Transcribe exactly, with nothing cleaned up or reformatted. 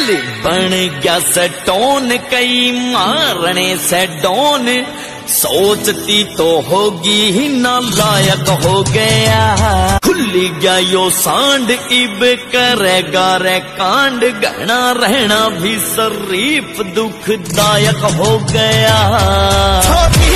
दिल बन गया सटोन कई मारने से डोन सोचती तो होगी ही ना लायक हो गया खुली गया यो सांड इब करेगा रे कांड गहना रहना भी शरीफ दुखदायक हो गया।